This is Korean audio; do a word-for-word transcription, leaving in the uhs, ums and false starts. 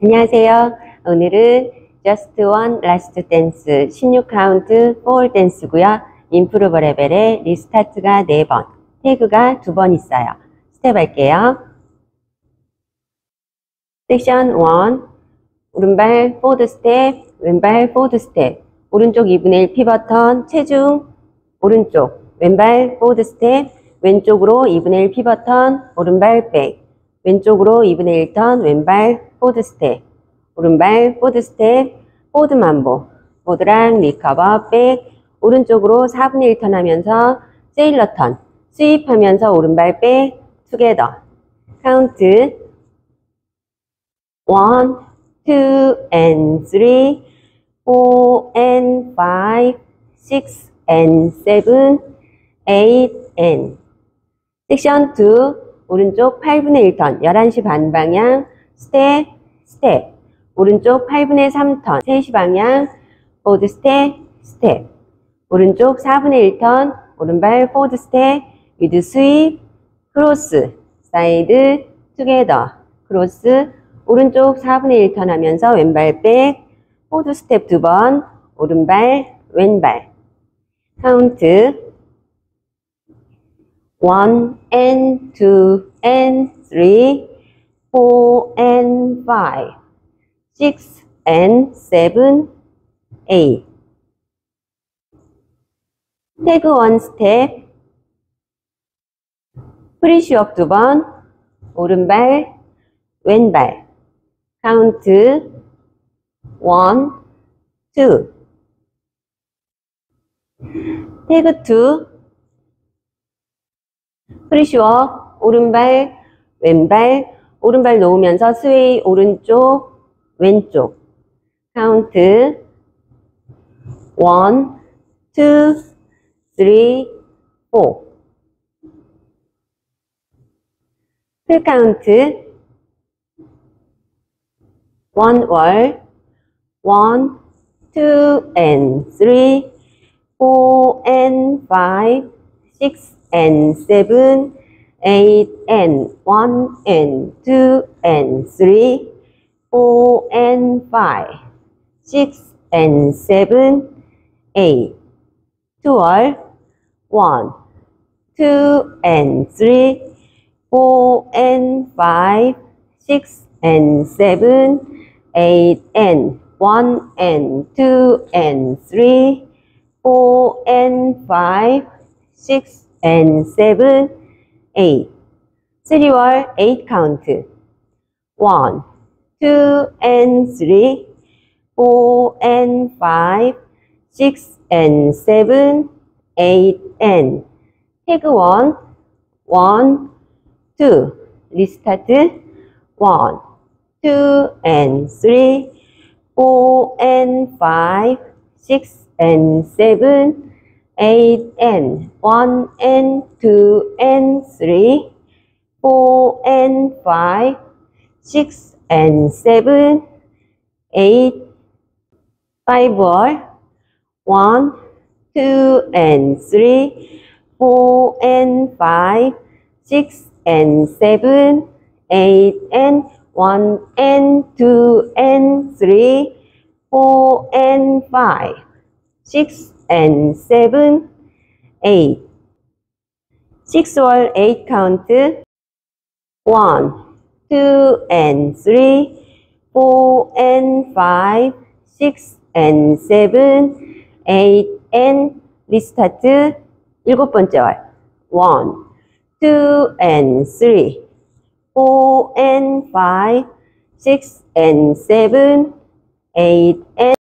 안녕하세요. 오늘은 Just One Last Dance 십육 카운트 폴 댄스고요. 임프루버 레벨에 리스타트가 네 번, 태그가 두 번 있어요. 스텝 할게요. 섹션 일, 오른발 포드 스텝, 왼발 포드 스텝, 오른쪽 이분의 일 피벗턴, 체중, 오른쪽, 왼발 포드 스텝, 왼쪽으로 이분의 일 피벗턴, 오른발 백, 왼쪽으로 이분의 일 턴, 왼발 포드 스텝, 오른발 포드 스텝, 포드 만보, 포드랑 리커버, 백, 오른쪽으로 사분의 일 턴 하면서 세일러 턴, 스윕하면서 오른발 백, 투게더. 카운트 one, two, and three, four, and five, six, and seven, eight, and 섹션 이, 오른쪽 팔분의 일 턴, 열한 시 반 방향, 스텝, 스텝, 오른쪽 팔분의 삼 턴, 세 시 방향, 포드 스텝, 스텝, 오른쪽 사분의 일 턴, 오른발 포드 스텝, 위드 스윕, 크로스, 사이드, 투게더, 크로스, 오른쪽 사분의 일 턴 하면서 왼발 백, 포드 스텝 두 번, 오른발, 왼발. 카운트 one and two and three, four and five, six and seven, eight. 태그 원 스텝, 프리쉬업 두 번, 오른발, 왼발. 카운트 one, two. 태그 이, 프리쉬업, 오른발, 왼발, 오른발 놓으면서 스웨이 오른쪽, 왼쪽. 카운트 one, two, three, four. 풀 카운트 one 월, one, two, and three, four, and five, six, and seven, eight, and one, and two, and three, four, and five, six, and seven, eight. two 월, one, two, and three, four, and five, six, and seven, eight, and one, and two, and three, four, and five, six, and seven, eight. three 월, eight 카운트. one, two, and three, four, and five, six, and seven, eight, and 태그 원, one, two. 리스타트 one, two, and three, four, and five, six, and seven, eight, and one, and two, and three, four, and five, six, and seven, eight. five 월, one, two, and three, four, and five, six, and seven, eight, and one, and two, and three, four, and five, six, and seven, eight. six 월, eight 카운트. one, two, and three, four, and five, six, and seven, eight, and 리스타트 일곱 번째 월. one, two, and three, four, and five, six, and seven, eight, and